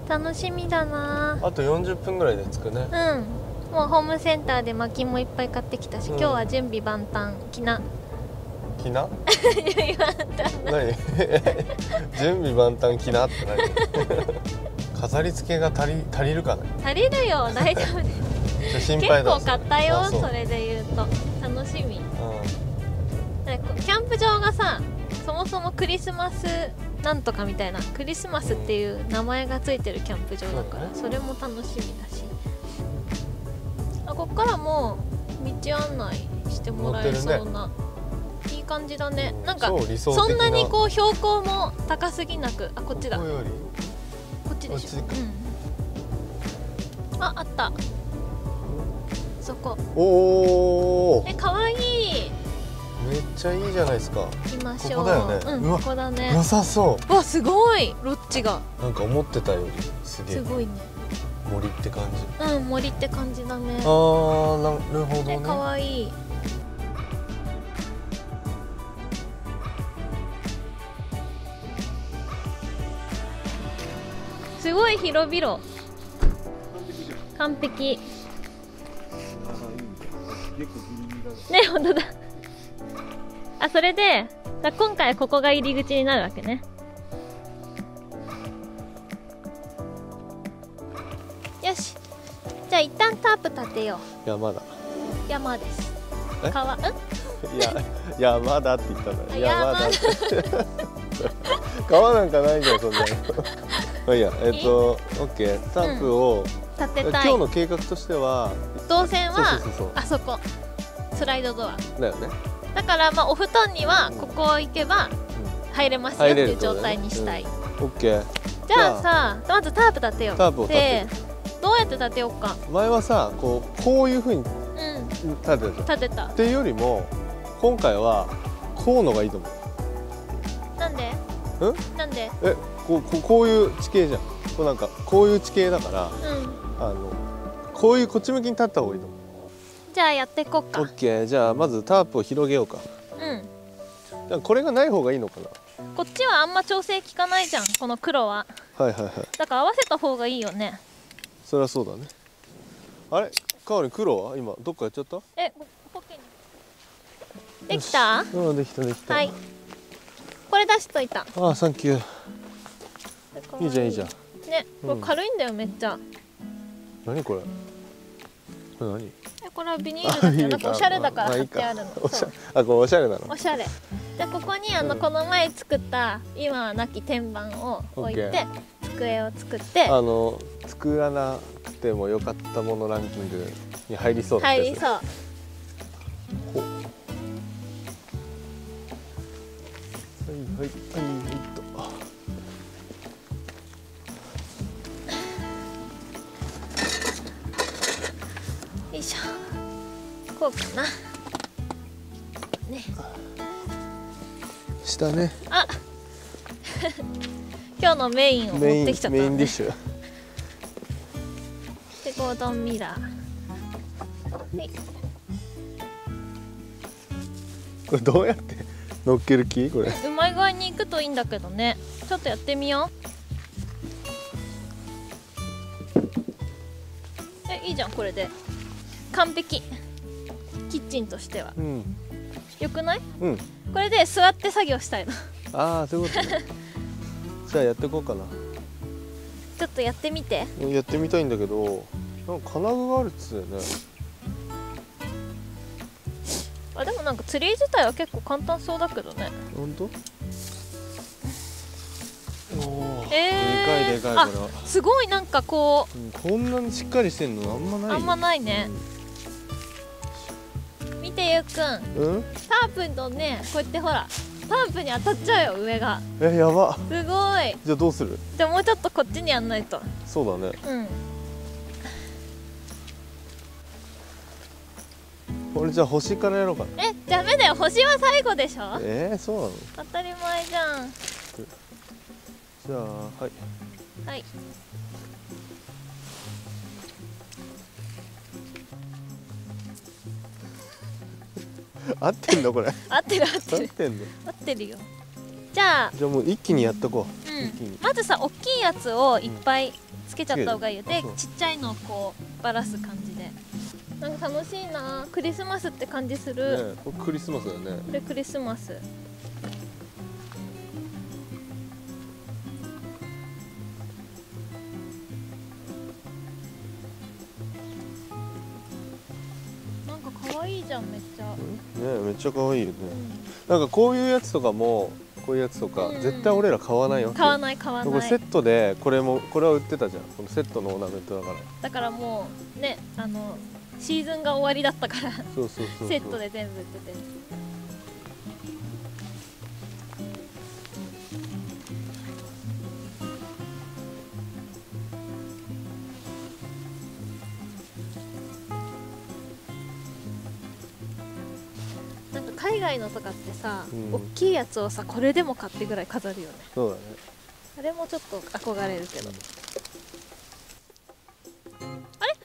楽しみだな。 あと40分ぐらいで着くね。 うん、もうホームセンターで薪もいっぱい買ってきたし、今日は準備万端。きなきな準備万端何準備万端きなって何飾り付けが足りるかな。 足りるよ、大丈夫です心配だ。 結構買ったよ。 あそうそれで言うと楽しみ。 うなんかキャンプ場がさ、そもそもクリスマスなんとかみたいな、クリスマスっていう名前がついてるキャンプ場だから、 うんそれも楽しみだし、あ、こっからもう道案内してもらえそうな、いい感じだね。なんか超理想的な。 そんなにこう標高も高すぎなく、あ、こっちだ、こここよりっちでしょ。 こっちうん、あったそこ。 おお、 かわいい。 めっちゃいいじゃないですか。 行きましょう。 ここだよね。 うん、 うわここだね。 良さそわ、すごいロッジがう。なんか思ってたよりすげえすごいね。 森って感じ。 うん、森って感じだね。 あー、なるほどね。 かわいい。すごい広々。完璧。ね、本当だ。あ、それで、今回ここが入り口になるわけね。よし。じゃあ一旦タープ立てよう。 山だ。 山です。 え川、 いや、山だって言ったんだ。山だって。川なんかないじゃん、そんなの。まあいいや、オッケー。タープを、 立てたい。 今日の計画としては、 動線はそうあそこ。スライドドア。 だよね。 だからまあお布団にはここ行けば入れますよっていう状態にしたい。 オッケー。 じゃあさ、まずタープ立てよう。 タープを立てる。 で、どうやって立てようか。 前はさ、こういう風にうん、 立てたじゃん。 立てた。 っていうよりも今回はこうのがいいと思なんで？ う。 なんで？ こういう地形じゃん。こうなんかこういう地形だから、 うん。 こういうこっち向きに立った方がいいと思う。 じゃあやっていこっか。 オッケー。じゃあまずタープを広げようか。 うん。 じゃあこれがない方がいいのかな。 こっちはあんま調整効かないじゃん、この黒は。 はいはいはい。 だから合わせた方がいいよね。 そりゃそうだね。あれ、かおり黒は今どっかやっちゃった？ ポケに。できた？ うん、できたできた。 はい。これ出しといた。 ああ、サンキュー。いいじゃんいいじゃん。 ね、これ軽いんだよ、めっちゃ。 何これ？これ何？ これはビニールだけど、なんかおしゃれだから貼ってあるの。そうあ、これおしゃれなの？ おしゃれ。じゃあここにこの前作った今はなき天板を置いて、机を作って。 作らなくてもよかったものランキングに入りそうなやつ。 入りそう。 はいはいはいと。 よいしょ。こうかな。ね。 したね。 あ。今日のメインを持ってきちゃった、ね。 メインディッシュ。 で、ゴードンミラー。はい。 これどうやって乗っける気？これ。 うまい具合にいくといいんだけどね。ちょっとやってみよう。いいじゃん、これで。完璧。キッチンとしては。 うん。 よくない？ うん。 これで座って作業したいの。 ああ、そういうことね。じゃあやっていこうかな。 ちょっとやってみて。 やってみたいんだけど、なんか金具があるっつうよね。 あ、でもなんかツリー自体は結構簡単そうだけどね。 本当？おお。 でかいでかいこれは。 すごいなんかこう、こんなにしっかりしてんのあんまない。 あんまないね。見てゆうくん。 うん？ タープのね、こうやってほら、タープに当たっちゃうよ、上が。 やば。 すごい。 じゃあどうする？ じゃあもうちょっとこっちにやんないと。 そうだね。 うん。 これじゃあ星からやろうかな。 ダメだよ、星は最後でしょ。 そうなの？ 当たり前じゃん。 じゃあはいはい。 合ってんのこれ？ 合ってる合ってる。 合ってんの？ 合ってるよ。じゃあもう一気にやっとこう。 うん。まずさ、大きいやつをいっぱいつけちゃった方がいいよ。でそうちっちゃいのをこうばらす感じで、なんか楽しいな。クリスマスって感じする。 ね、これクリスマスだよね。 これクリスマス。なんか可愛いじゃん、めっちゃ。 ね、めっちゃ可愛いよね。なんかこういうやつとかも、こういうやつとか、絶対俺ら買わないよ。 買わない買わない。 これセットで、これは売ってたじゃん。このセットのオーナメントだから。 だからもうね、シーズンが終わりだったからそうそうそう。 セットで全部売ってて。なんか海外のとかってさ、大きいやつをさ、これでも買ってぐらい飾るよね。 そうだね。 あれもちょっと憧れるけど。あれ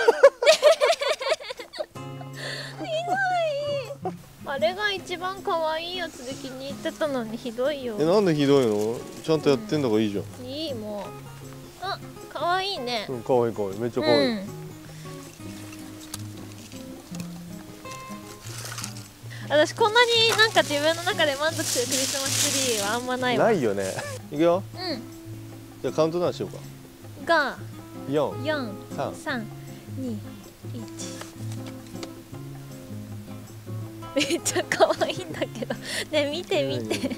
ひどい。あれが一番可愛いやつで気に入ってたのにひどいよ。 なんでひどいの？ちゃんとやってんだからいいじゃん。 いい、もう。あ、可愛いね。 可愛い可愛い、めっちゃ可愛い。 私こんなになんか自分の中で満足するクリスマスツリーはあんまないわ。 ないよね。いくよ。 うん。 じゃあカウントダウンしようか。 が 4、 4、 3、 3、2、1。めっちゃ可愛いんだけど。ね、見て見て。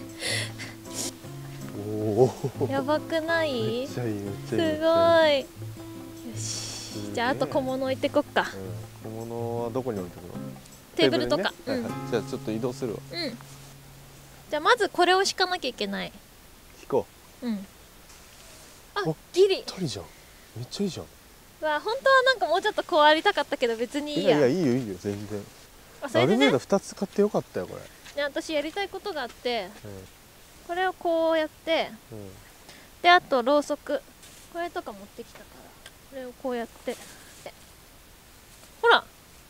おお。 やばくない？ めっちゃいい、めっちゃいい。 すごい。よし。じゃああと小物置いてこっか。 小物はどこに置いてくの？ テーブルとか。 じゃあちょっと移動するわ。 じゃあまずこれを敷かなきゃいけない。 引こう。あ、ギリ。 ぴったりじゃん。めっちゃいいじゃん。 わ、本当はなんかもうちょっとこうありたかったけど別にいいや。 いやいいよいいよ全然。 それでね。 2つ買ってよかったよこれ。 ね、私やりたいことがあって、これをこうやって、であとろうそくこれとか持ってきたから、これをこうやって、ほら。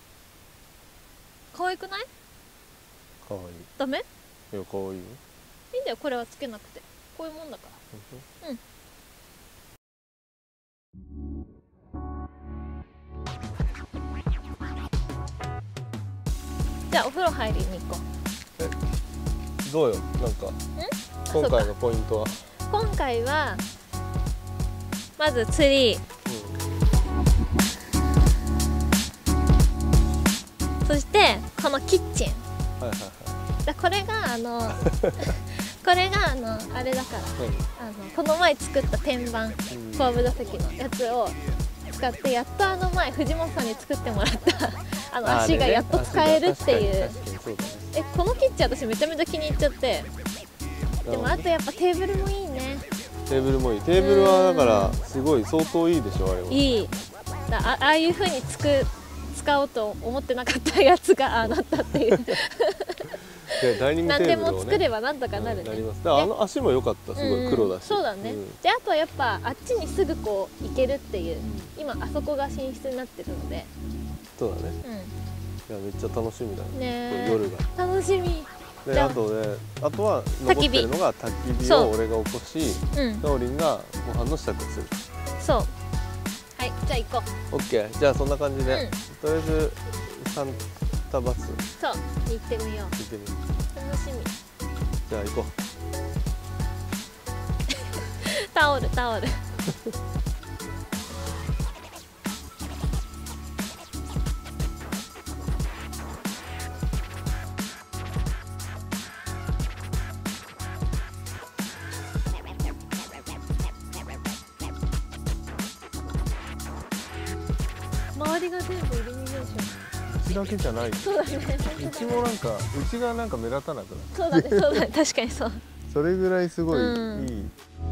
可愛くない？ 可愛い。 ダメ？ いや可愛いよ。 いいんだよ、これはつけなくて。こういうもんだから。じゃあお風呂入りに行こう。どうよ、なんか今回のポイントは？ 今回はまずツリー、そしてこのキッチン。これがこれがあれだから、この前作った天板、後部座席のやつを使って、やっと前藤本さんに作ってもらった足がやっと使えるっていう。このキッチン私めちゃめちゃ気に入っちゃって。でもあとやっぱテーブルもいいね。 テーブルもいい。テーブルはだからすごい相当いいでしょあれは。 いい。ああいう風に使おうと思ってなかったやつがああなったっていう。何でも作ればなんとかなるね。 足も良かった。すごい黒だし。 そうだね。であとはやっぱあっちにすぐこう行けるっていう。今あそこが寝室になってるので。 そうだね。いやめっちゃ楽しみだね。夜が。 楽しみ。 であとは残ってるのが焚き火を俺が起こし、かおりんがご飯の支度をする。そう。はい、じゃあ行こう。オッケー。じゃあそんな感じで、とりあえずサンタバス。そう。行ってみよう。行ってみよう。楽しみ。じゃあ行こう。タオルタオル。周りが全部イルミネーション。うちだけじゃない。そうだね。うちもなんかうちがなんか目立たなくなる。そうだねそうだね、確かにそう。それぐらいすごいいい。